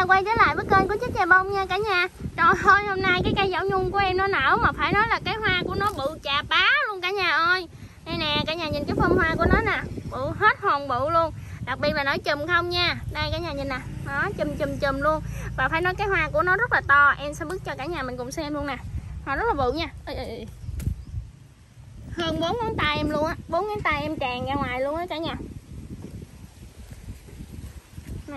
quay trở lại với kênh của Chiếc Chài Bông nha cả nhà. Trời ơi, hôm nay cái cây giảo nhung của em nó nở mà phải nói là cái hoa của nó bự chà bá luôn cả nhà ơi. Đây nè cả nhà nhìn cái phơm hoa của nó nè, bự hết hồn bự luôn. Đặc biệt là nó chùm không nha. Đây cả nhà nhìn nè, nó chùm luôn. Và phải nói cái hoa của nó rất là to. Em sẽ bước cho cả nhà mình cùng xem luôn nè. Hoa rất là bự nha. Hơn 4 ngón tay em luôn á, 4 ngón tay em tràn ra ngoài luôn á cả nhà. Nè.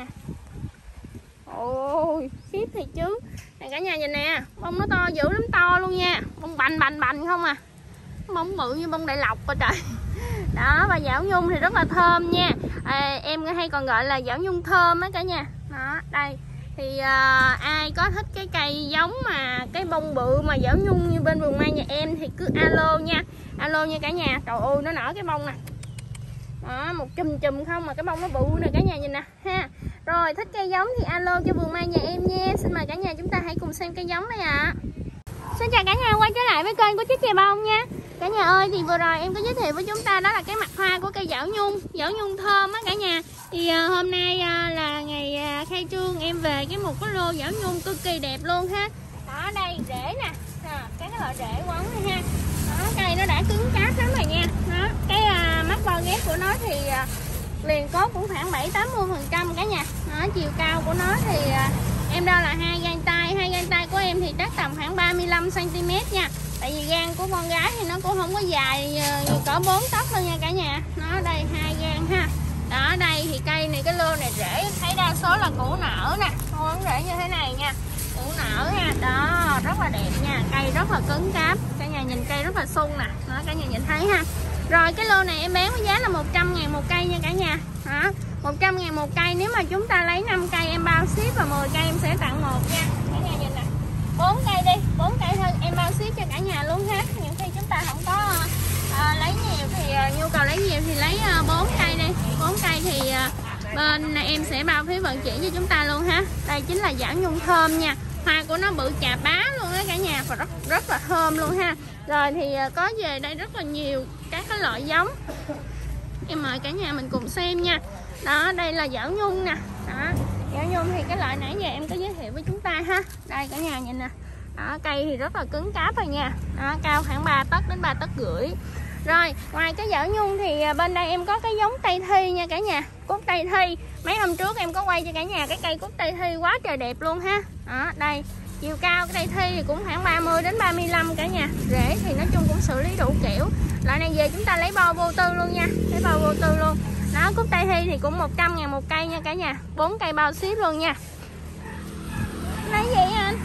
Ôi, khiếp thì chứ. Này cả nhà nhìn nè, bông nó to dữ lắm, to luôn nha. Bông bành không à. Bông bự như bông đại lộc rồi trời. Đó, và giảo nhung thì rất là thơm nha. Em hay còn gọi là giảo nhung thơm á cả nhà. Đó, đây. Thì ai có thích cái cây giống mà cái bông bự mà giảo nhung như bên vườn mai nhà em thì cứ alo nha. Alo nha cả nhà. Trời ơi, nó nở cái bông nè. Đó, một chùm không mà cái bông nó bự nè cả nhà nhìn nè ha. Rồi thích cây giống thì alo cho vườn mai nhà em nha. Xin mời cả nhà chúng ta hãy cùng xem cây giống này ạ. Xin chào cả nhà quay trở lại với kênh của Chiếc Chài Bông nha. Cả nhà ơi, thì vừa rồi em có giới thiệu với chúng ta đó là cái mặt hoa của cây giảo nhung thơm á cả nhà. Thì hôm nay là ngày khai trương, em về một cái lô giảo nhung cực kỳ đẹp luôn ha. Đó đây rễ nè, cái loại rễ quấn này ha. Đó, cây nó đã cứng cáp lắm rồi nha. Đó, cái mắt bao ghép của nó thì liền cốt cũng khoảng 7-80% cả nhà. Đó, chiều cao của nó thì em đo là hai gang tay của em thì chắc tầm khoảng 35 cm nha. Tại vì gan của con gái thì nó cũng không có dài cỡ 4 tấc đâu nha cả nhà. Nó đây 2 gang ha. Đó đây thì cây này, cái lô này rễ thấy đa số là củ nở nè, không rễ như thế này nha, củ nở ha. Đó rất là đẹp nha, cây rất là cứng cáp, cả nhà nhìn cây rất là sung nè. Đó cả nhà nhìn thấy ha. Rồi cái lô này em bán với giá là 100.000 một cây nha cả nhà. Đó 100.000 một cây, nếu mà chúng ta lấy 5 cây em bao ship và 10 cây em sẽ tặng một nha. Cả nhà nhìn nè, 4 cây đi, 4 cây thôi em bao ship cho cả nhà luôn ha. Những khi chúng ta không có lấy nhiều thì nhu cầu lấy nhiều thì lấy 4 cây đi. 4 cây thì bên em sẽ bao phí vận chuyển cho chúng ta luôn ha. Đây chính là giảo nhung thơm nha. Hoa của nó bự chà bá luôn á cả nhà, và rất là thơm luôn ha. Rồi thì có về đây rất là nhiều các cái loại giống. Em mời cả nhà mình cùng xem nha. Đó đây là giảo nhung nè. Đó, giảo nhung thì cái loại nãy giờ em có giới thiệu với chúng ta ha. Đây cả nhà nhìn nè. Đó, cây thì rất là cứng cáp rồi nha. Đó, cao khoảng 3 tấc đến 3 tấc rưỡi. Rồi ngoài cái giảo nhung thì bên đây em có cái giống Tây Thi nha cả nhà. Cúc Tây Thi, mấy hôm trước em có quay cho cả nhà cái cây cúc Tây Thi quá trời đẹp luôn ha. Đó đây, chiều cao cái Tây Thi thì cũng khoảng 30 đến 35 cả nhà. Rễ thì nói chung cũng xử lý đủ kiểu. Loại này về chúng ta lấy bao vô tư luôn nha, lấy bao vô tư luôn. Đó, cúc Tây Thi thì cũng 100.000 một cây nha cả nhà, 4 cây bao ship luôn nha. Lấy gì anh?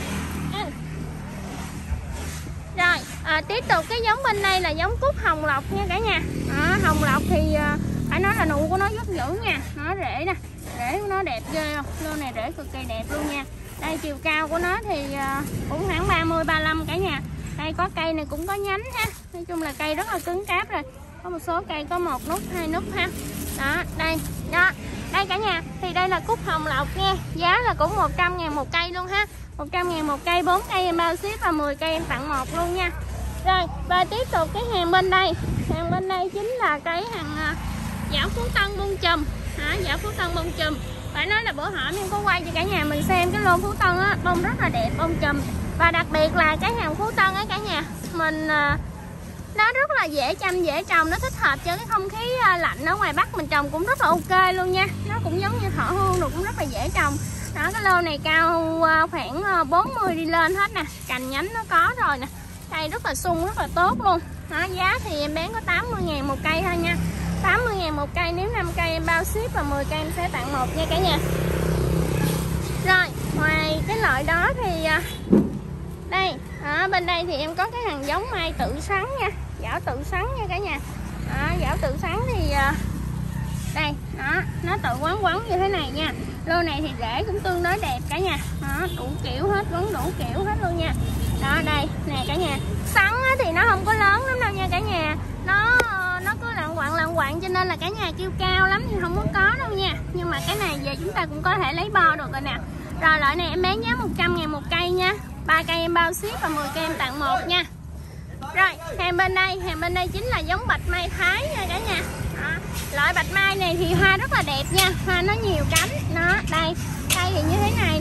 Rồi tiếp tục cái giống bên đây là giống cúc hồng lộc nha cả nhà. Đó, hồng lộc thì phải nói là nụ của nó rất dữ nha. Nó rễ nè, rễ của nó đẹp ghê không? Lô này rễ cực kỳ đẹp luôn nha. Đây chiều cao của nó thì cũng khoảng 30-35 cả nhà. Đây có cây này cũng có nhánh ha. Nói chung là cây rất là cứng cáp rồi. Có một số cây có 1 nút 2 nút ha. Đó đây, đó đây cả nhà, thì đây là cúc hồng lộc nha. Giá là cũng 100.000 một cây luôn ha. 100.000 một cây, 4 cây em bao ship và 10 cây em tặng một luôn nha. Rồi và tiếp tục cái hàng bên đây. Hàng bên đây chính là cái hàng giảo Phú Tân bông chùm. Giảo Phú Tân bông chùm. Phải nói là bữa hổm em có quay cho cả nhà mình xem cái lô Phú Tân á, bông rất là đẹp, bông chùm. Và đặc biệt là cái hàng Phú Tân á cả nhà, mình nó rất là dễ chăm, dễ trồng, nó thích hợp cho cái không khí lạnh ở ngoài Bắc mình trồng cũng rất là ok luôn nha. Nó cũng giống như thọ hương rồi, cũng rất là dễ trồng. Đó cái lô này cao khoảng 40 đi lên hết nè, cành nhánh nó có rồi nè. Cây rất là sung, rất là tốt luôn. Đó, giá thì em bán có 80.000 một cây thôi nha. 80.000 một cây, nếu 5 cây em bao ship và 10 cây em sẽ tặng một nha cả nhà. Rồi ngoài cái loại đó thì đây bên đây thì em có cái hàng giống mai tự sắn nha, giảo tự sắn nha cả nhà. Giảo tự sắn thì đây đó, nó tự quấn như thế này nha. Lô này thì rễ cũng tương đối đẹp cả nhà. Đó, đủ kiểu hết, quấn đủ kiểu hết luôn nha. Đó đây nè cả nhà, sắn thì nó không có lớn lắm đâu nha cả nhà. Nó cứ lặng quạng cho nên là cả nhà kêu cao lắm thì không có đâu nha. Nhưng mà cái này về chúng ta cũng có thể lấy bo được rồi nè. Rồi loại này em bán giá 100.000 một cây nha. 3 cây em bao ship và 10 cây em tặng một nha. Rồi hàng bên đây chính là giống bạch mai Thái nha cả nhà. Đó, loại bạch mai này thì hoa rất là đẹp nha, hoa nó nhiều cánh. Nó đây, cây thì như thế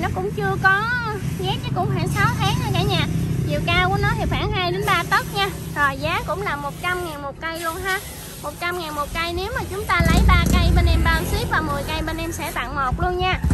nó cũng chưa có ghép, chứ cũng khoảng 6 tháng rồi cả nhà. Chiều cao của nó thì khoảng 2 đến 3 tấc nha. Rồi giá cũng là 100.000 một cây luôn ha. 100.000 một cây. Nếu mà chúng ta lấy 3 cây bên em bao ship và 10 cây bên em sẽ tặng một luôn nha.